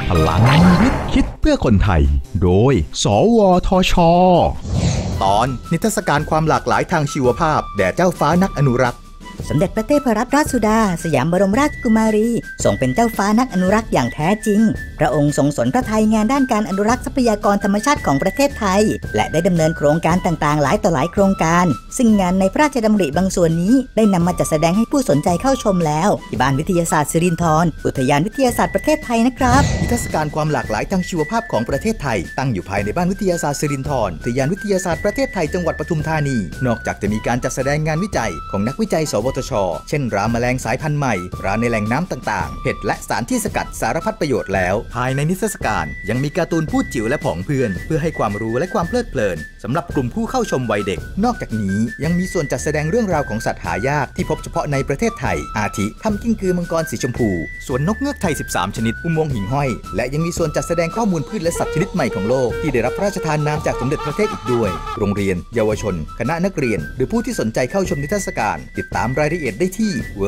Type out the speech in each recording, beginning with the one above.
พลังวิทย์คิดเพื่อคนไทยโดยสวทช. ตอนนิทรรศการความหลากหลายทางชีวภาพแด่เจ้าฟ้านักอนุรักษ์สมเด็จพระเทพรัตนราชสุดาสยามบรมราชกุมารีทรงเป็นเจ้าฟ้านักอนุรักษ์อย่างแท้จริงพระองค์ทรงสนพระทัยงานด้านการอนุรักษ์ทรัพยากรธรรมชาติของประเทศไทยและได้ดำเนินโครงการต่างๆหลายต่อหลายโครงการซึ่งงานในพระราชดำริบางส่วนนี้ได้นำมาจัดแสดงให้ผู้สนใจเข้าชมแล้วที่บ้านวิทยาศาสตร์สิรินธรอุทยานวิทยาศาสตร์ประเทศไทยนะครับนิทรรศการความหลากหลายทางชีวภาพของประเทศไทยตั้งอยู่ภายในบ้านวิทยาศาสตร์สิรินธรอุทยานวิทยาศาสตร์ประเทศไทยจังหวัดปทุมธานีนอกจากจะมีการจัดแสดงงานวิจัยของนักวิจัยสวทช.เช่นราแมลงสายพันธุ์ใหม่ราในแหล่งน้ำต่างๆเห็ดและสารที่สกัดสารพัดประโยชน์แล้วภายในนิทรรศการยังมีการ์ตูนพูดจิ๋วและผองเพื่อนเพื่อให้ความรู้และความเพลิดเพลินสำหรับกลุ่มผู้เข้าชมวัยเด็กนอกจากนี้ยังมีส่วนจัดแสดงเรื่องราวของสัตว์หายากที่พบเฉพาะในประเทศไทยอาทิถ้ำกิ้งกือมังกรสีชมพูสวนนกเงือกไทย13ชนิดอุโมงค์หิ่งห้อยและยังมีส่วนจัดแสดงข้อมูลพืชและสัตว์ชนิดใหม่ของโลกที่ได้รับพระราชทานนามจากสมเด็จพระเทพอีกด้วยโรงเรียนเยาวชนคณะนักเรียนหรือผู้ที่สนใจเข้าชมนิทรรศการติดตามรายละเอียดได้ที่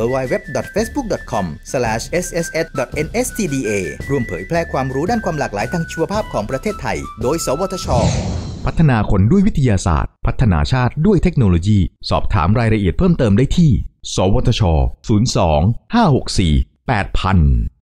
www.facebook.com/sss.nstda ร่วมเผยแพร่ความรู้ด้านความหลากหลายทางชีวภาพของประเทศไทยโดยสวทช. พัฒนาคนด้วยวิทยาศาสตร์พัฒนาชาติด้วยเทคโนโลยีสอบถามรายละเอียดเพิ่มเติมได้ที่สวทช. 02 564 8000